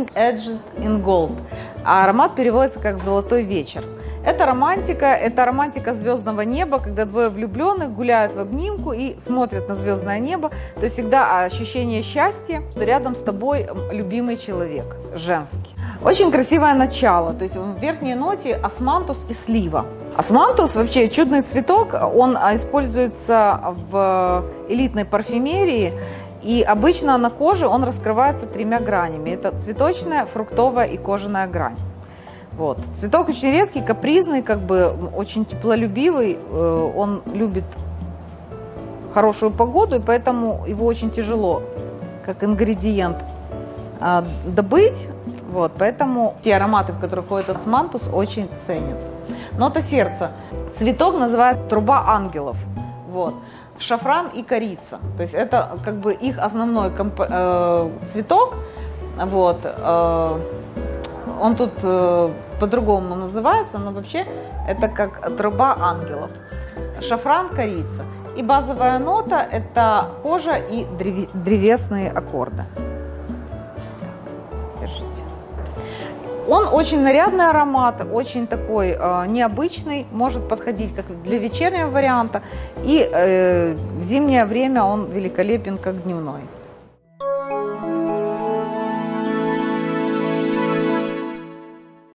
Evening Edged in Gold. А аромат переводится как «золотой вечер». Это романтика звездного неба, когда двое влюбленных гуляют в обнимку и смотрят на звездное небо. То есть всегда ощущение счастья, что рядом с тобой любимый человек, женский. Очень красивое начало, то есть в верхней ноте османтус и слива. Османтус вообще чудный цветок, он используется в элитной парфюмерии. И обычно на коже он раскрывается 3 гранями. Это цветочная, фруктовая и кожаная грань. Вот. Цветок очень редкий, капризный, как бы очень теплолюбивый. Он любит хорошую погоду, и поэтому его очень тяжело как ингредиент добыть. Вот. Поэтому те ароматы, в которых входит османтус, очень ценятся. Нота сердца. Цветок называют труба ангелов. Вот. Шафран и корица. То есть это как бы их основной цветок. Вот. Он тут по-другому называется, но вообще это как труба ангелов. Шафран, корица. И базовая нота – это кожа и древесные аккорды. Держите. Он очень нарядный аромат, очень такой необычный, может подходить как для вечернего варианта, и в зимнее время он великолепен как дневной.